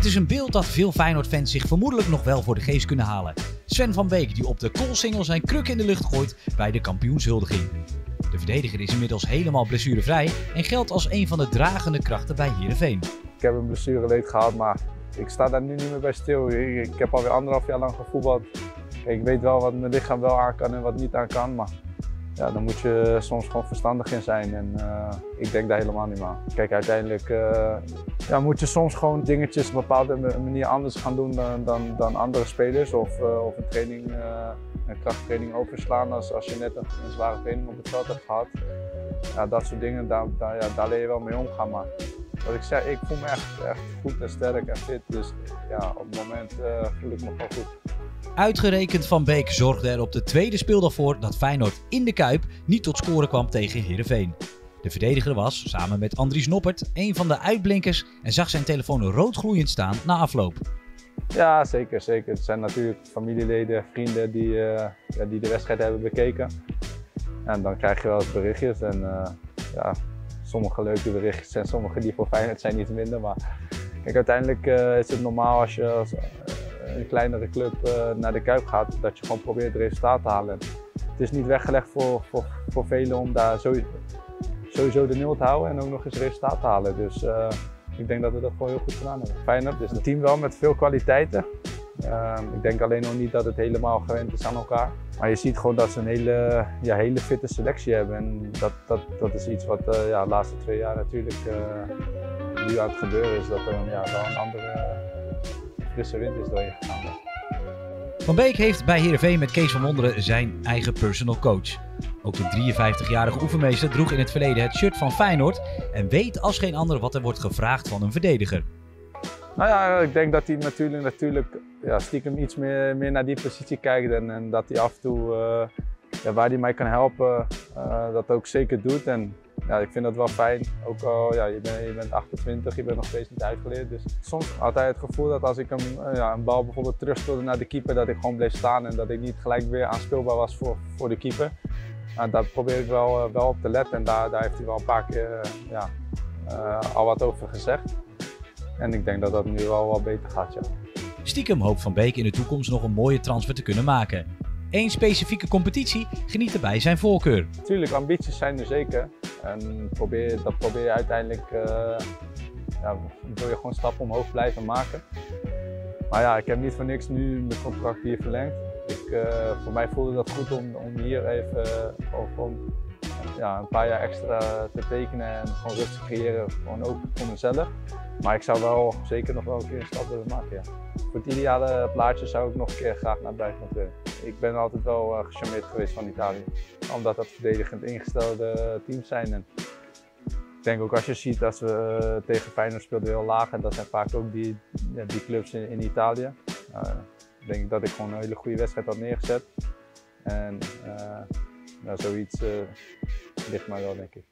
Het is een beeld dat veel Feyenoord-fans zich vermoedelijk nog wel voor de geest kunnen halen. Sven van Beek die op de koolsingel zijn kruk in de lucht gooit bij de kampioenshuldiging. De verdediger is inmiddels helemaal blessurevrij en geldt als een van de dragende krachten bij Heerenveen. Ik heb een blessureleed gehad, maar ik sta daar nu niet meer bij stil. Ik heb alweer 1,5 jaar lang gevoetbald. Kijk, ik weet wel wat mijn lichaam wel aan kan en wat niet aan kan, maar ja, dan moet je soms gewoon verstandig in zijn en ik denk daar helemaal niet meer aan. Kijk, uiteindelijk moet je soms gewoon dingetjes op een bepaalde manier anders gaan doen dan andere spelers of een training, een krachttraining overslaan als je net een zware training op het veld hebt gehad. Ja, dat soort dingen, daar leer je wel mee omgaan. Maar wat ik zeg, ik voel me echt goed en sterk en fit, dus ja, op het moment voel ik me gewoon goed. Uitgerekend Van Beek zorgde er op de tweede speeldag voor dat Feyenoord in de Kuip niet tot scoren kwam tegen Heerenveen. De verdediger was, samen met Andries Noppert, een van de uitblinkers en zag zijn telefoon roodgloeiend staan na afloop. Ja, zeker. Het zijn natuurlijk familieleden, vrienden die de wedstrijd hebben bekeken. En dan krijg je wel eens berichtjes en sommige leuke berichtjes en sommige die voor Feyenoord zijn iets minder. Maar kijk, uiteindelijk is het normaal als je als een kleinere club naar de Kuip gaat, dat je gewoon probeert het resultaat te halen. Het is niet weggelegd voor velen om daar sowieso de 0 te houden en ook nog eens resultaat te halen. Dus ik denk dat we dat gewoon heel goed gedaan hebben. Feyenoord is een team wel met veel kwaliteiten. Ik denk alleen nog niet dat het helemaal gewend is aan elkaar. Maar je ziet gewoon dat ze een hele fitte selectie hebben. En dat is iets wat de laatste 2 jaar natuurlijk nu aan het gebeuren is. Dat er wel een andere frisse wind is doorheen gegaan. Van Beek heeft bij Heerenveen met Kees van Wonderen zijn eigen personal coach. Ook de 53-jarige oefenmeester droeg in het verleden het shirt van Feyenoord en weet als geen ander wat er wordt gevraagd van een verdediger. Nou ja, ik denk dat hij natuurlijk stiekem iets meer naar die positie kijkt en dat hij af en toe waar hij mij kan helpen, dat ook zeker doet. En ja, ik vind dat wel fijn. Ook al, je bent 28, je bent nog steeds niet uitgeleerd. Dus soms had hij het gevoel dat als ik een bal bijvoorbeeld terugspeelde naar de keeper, dat ik gewoon bleef staan en dat ik niet gelijk weer aanspeelbaar was voor de keeper. Daar probeer ik wel op te letten en daar heeft hij wel een paar keer al wat over gezegd. En ik denk dat dat nu wel beter gaat, ja. Stiekem hoopt Van Beek in de toekomst nog een mooie transfer te kunnen maken. Eén specifieke competitie geniet erbij zijn voorkeur. Natuurlijk, ambities zijn er zeker. En dat probeer je uiteindelijk, wil je gewoon stappen omhoog blijven maken. Maar ja, ik heb niet voor niks nu mijn contract hier verlengd. Voor mij voelde dat goed om hier even een paar jaar extra te tekenen en gewoon rust te creëren, gewoon ook voor mezelf. Maar ik zou wel zeker nog wel een keer een stap willen maken, ja. Voor het ideale plaatje zou ik nog een keer graag naar buitenland willen. Ik ben altijd wel gecharmeerd geweest van Italië, omdat dat verdedigend ingestelde teams zijn. En ik denk ook als je ziet dat we tegen Feyenoord speelden heel laag en dat zijn vaak ook die clubs in Italië. Denk ik dat ik gewoon een hele goede wedstrijd had neergezet. En zoiets ligt mij wel, denk ik.